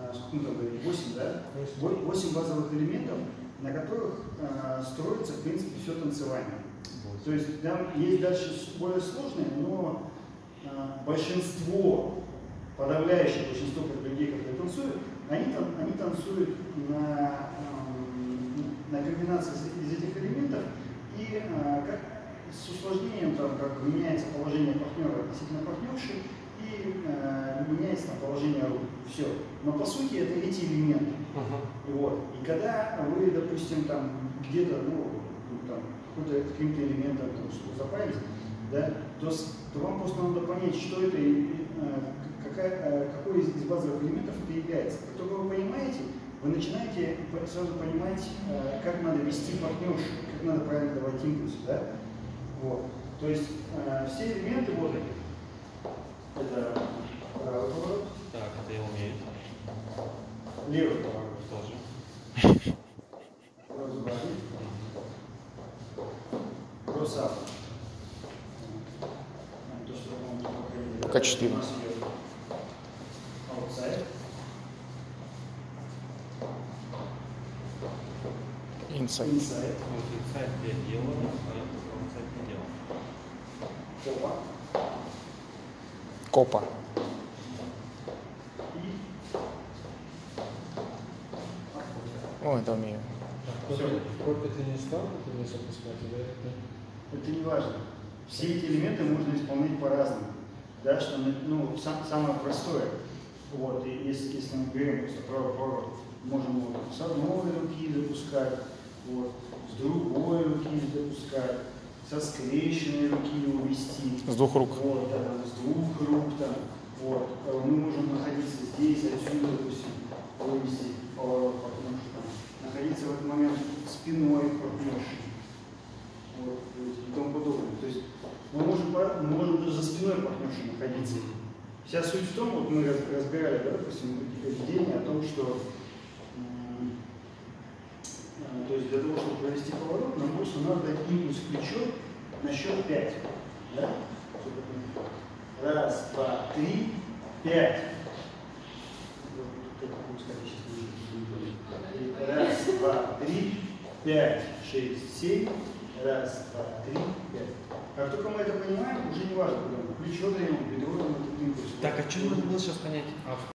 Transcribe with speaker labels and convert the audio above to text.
Speaker 1: сколько там говорит, 8, да? 8 базовых элементов, на которых строится, в принципе, все танцевание. То есть там есть дальше более сложные, но большинство, подавляющее большинство людей, которые танцуют, они танцуют на комбинации из этих элементов и с усложнением, там, как меняется положение партнера относительно партнерши и меняется там, положение рук. Все. Но по сути это эти элементы. Вот. И когда вы, допустим, там где-то, каким-то элементом запарились, да, то вам просто надо понять, что это и какой из базовых элементов это является. Как только вы понимаете, вы начинаете сразу понимать, как надо вести партнершу, как надо правильно давать импульс. Да? Вот. То есть все элементы вот это правый поворот.
Speaker 2: Так, это я умею.
Speaker 1: Левый поворот.
Speaker 2: Тоже.
Speaker 1: Кросс-бади. Кросс-ап.
Speaker 3: Пока 4.
Speaker 1: Аутсайд.
Speaker 3: Инсайд.
Speaker 1: Инсайд.
Speaker 2: Вот инсайд я делаю, а аутсайд не делал.
Speaker 1: Копа.
Speaker 3: Копа. О, это умею.
Speaker 4: Копа ты не стал вниз опускать, или это?
Speaker 1: Это не важно. Все эти элементы можно исполнять по-разному. Да, что, самое простое. Вот, и если мы берем просто правый поворот, можем его с одной руки запускать, вот, с другой руки запускать, со скрещенной руки его вести.
Speaker 3: С двух рук.
Speaker 1: Вот, да, с двух рук там. Вот. Мы можем находиться здесь, отсюда, допустим, вывести поворот партнерши, находиться в этот момент спиной партнерши. Вот, и тому подобное. То есть мы можем даже за спиной партнерши находиться. Вся суть в том, вот мы разбирали, да, допустим, видение о том, что то есть для того, чтобы провести поворот, нам просто надо дать импульс в плечо на счет 5. Да? Раз, два, три, 5. Раз, два, три, 5, 6, 7. Раз, два, три, 5. Как только мы это понимаем, уже не важно, куда мы плечо даем, бедро даем, этот импульс.
Speaker 2: Так, а что нужно было сейчас понять?